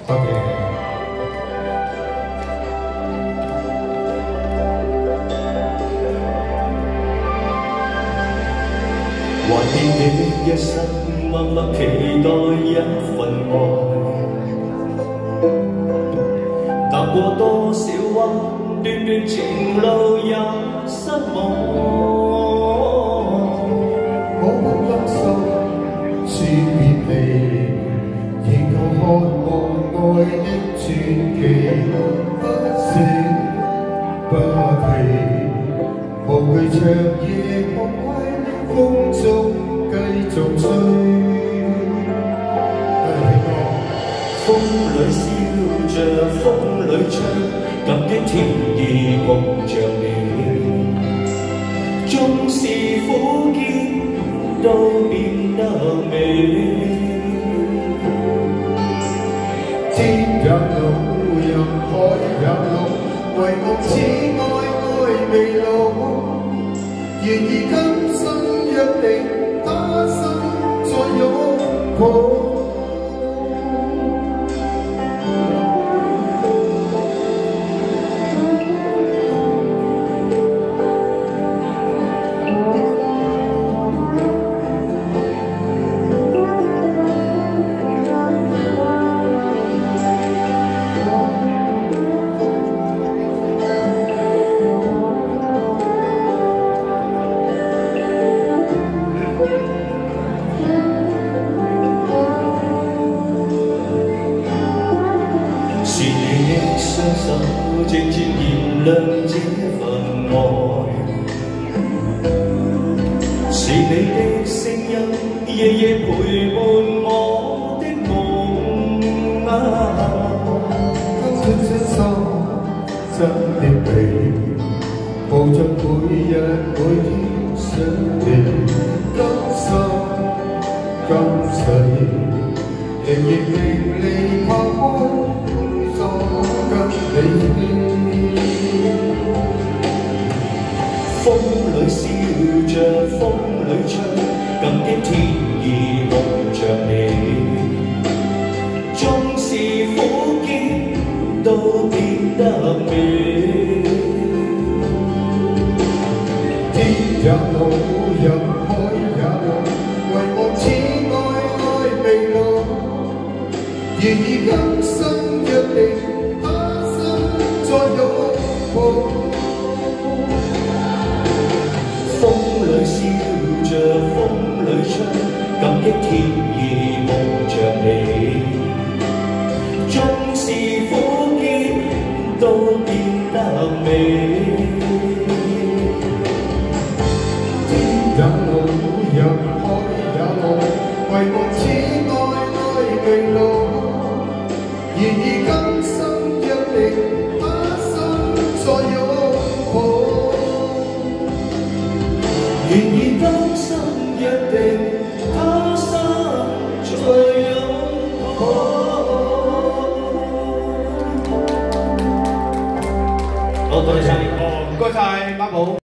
多謝。 懷念你一生默默期待一份愛，踏過多少彎，段段情路也失望。 我不甘心說別離，仍舊渴望愛的傳奇，不捨不棄，無懼長夜空虛。風中繼續吹， 風裏笑着，風裏唱，感激天意共着你。縱是苦澀，都變得美。 天也老，人海也老，唯獨此愛未老，願意今生。約定他生再擁抱。雙手靜靜燃亮這份愛，是你的聲音夜夜陪伴我的夢啊！ 今天雙手真的美，抱着每日每天想你，今生今世仍然令你拋開。 風裏笑着，風裏唱，感激天意共着你。縱是苦澀，都變得美。 天也老，人海也老，唯我此愛未老，願意今生約定。再擁抱， 風裏笑着，風裏唱，感激天意共着你。縱是苦澀，都變得美。 天也老，人海也老，唯我此愛未老，願意今生約定。再擁抱， 願意今生約定，他生再擁抱。好，多謝晒，唔該晒，媽寶。